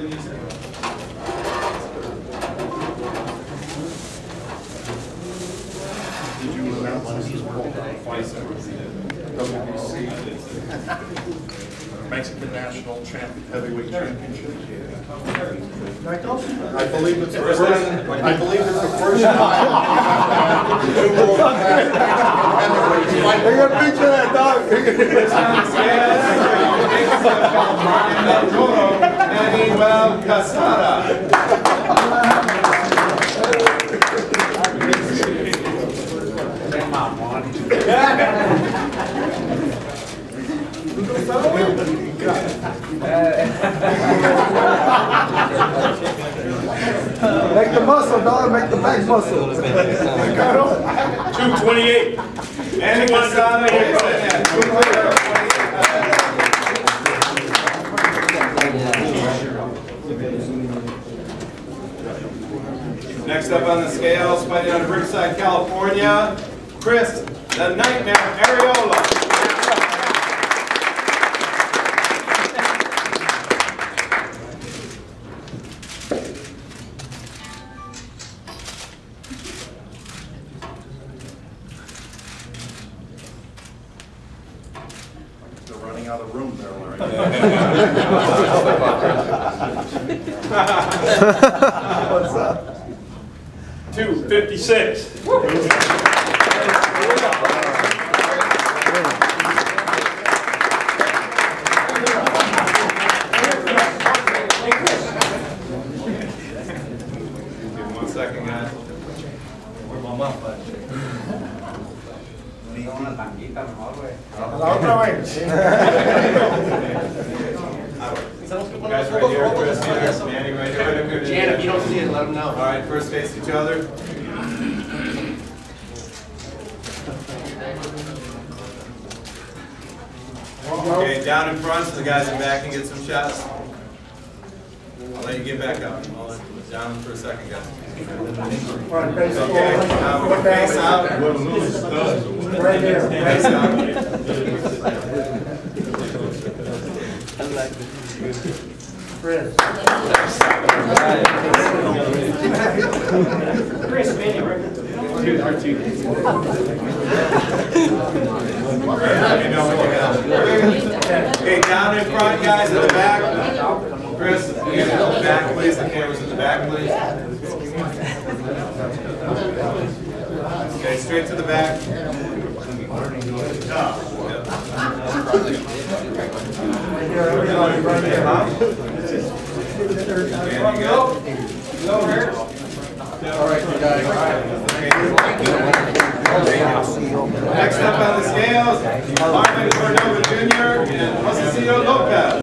Did you announce this Mexican National Heavyweight Championship? I believe it's the first. I believe it's the first time. They're gonna picture that dog. Arreola and Manuel Quezada. Make the muscle, dog. Make the back muscle. 228. And Quezada hits it at 228. Next up on the scales, fighting out of Riverside, California, Chris, the Nightmare Arreola. They're running out of room there, Larry. What's up? 256. Give me 1 second, guys. La otra vez. Guys right here, Chris here, Manny right here. Jan, if you don't see it, let them know. All right, first face each other. Okay, down in front so the guys in back can get some shots. I'll let you get back up. I'll let down for a second, guys. Okay, now we're face out. Right there. Face out. Chris. Chris, Manny, right? Okay, down in front, guys, in the back. Chris, in the back, please. The camera's in the back, please. Okay, straight to the back. Next up on the scales, Marvin Cordova Jr. and Josecito Lopez.